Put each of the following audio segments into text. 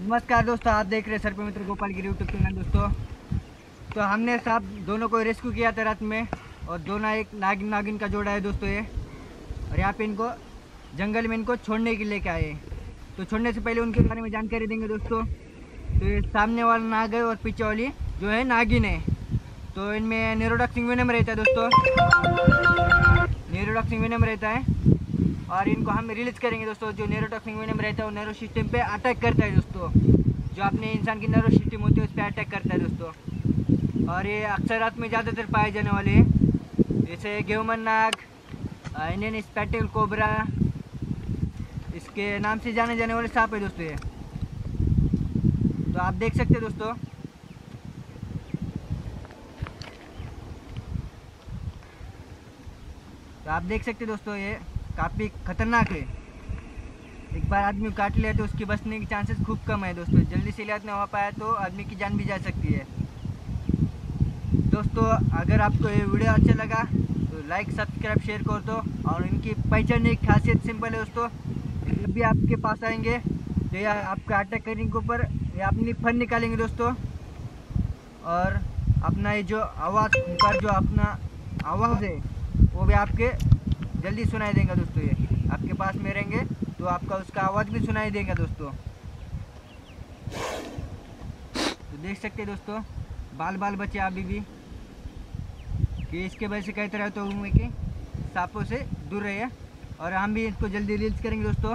नमस्कार दोस्तों, आप देख रहे हैं सर्प मित्र गोपाल गिरी यूट्यूब चैनल। दोस्तों तो हमने साहब दोनों को रेस्क्यू किया था रात में, और दोनों एक नागिन नागिन का जोड़ा है दोस्तों ये। और यहाँ पे इनको जंगल में इनको छोड़ने के लिए आए। तो छोड़ने से पहले उनके बारे में जानकारी देंगे दोस्तों। तो ये सामने वाला नाग है और पीछे वाली जो है नागिन है। तो इनमें न्यूरोटॉक्सिन वेनम रहता है दोस्तों, न्यूरोटॉक्सिन वेनम रहता है। और इनको हम रिलीज करेंगे दोस्तों। जो न्यूरोटॉक्सिन वेनम रहता है वो नर्व सिस्टम पे अटैक करता है दोस्तों। जो अपने इंसान की नर्व सिस्टम होती है उस पर अटैक करता है दोस्तों। और ये अक्सर रात में ज़्यादातर पाए जाने वाले हैं, जैसे गेवमन नाग, इंडियन स्पेक्टेकल कोबरा, इसके नाम से जाने जाने वाले सांप है दोस्तों ये। तो आप देख सकते हैं दोस्तों, दोस्तों ये काफ़ी खतरनाक है। एक बार आदमी काट लिया तो उसके बचने की चांसेस खूब कम है दोस्तों। जल्दी से इलाज नहीं हो पाया तो आदमी की जान भी जा सकती है दोस्तों। अगर आपको ये वीडियो अच्छा लगा तो लाइक सब्सक्राइब शेयर कर दो। और इनकी पहचानने की खासियत सिंपल है दोस्तों। जब भी आपके पास आएंगे तो या आपका अटैक करने के ऊपर या अपनी फन निकालेंगे दोस्तों। और अपना ये जो आवाज़ का जो अपना आवाज़ है वो भी आपके जल्दी सुनाई देगा दोस्तों। ये आपके पास में रहेंगे तो आपका उसका आवाज़ भी सुनाई देगा दोस्तों। तो देख सकते हैं दोस्तों, बाल बाल बचे अभी भी कि इसके वजह से कहते रहे तो हूँ कि सांपों से दूर रहे। और हम भी इसको जल्दी रिलीज करेंगे दोस्तों।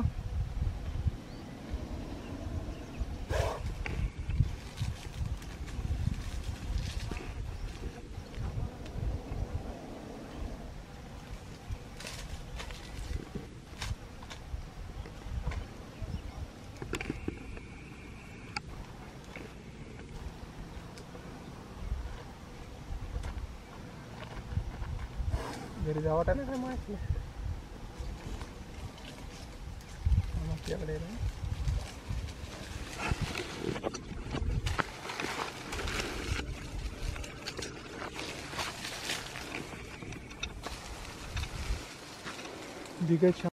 घरी जावं ना काय माहिती आपल्याकडे दिग्गज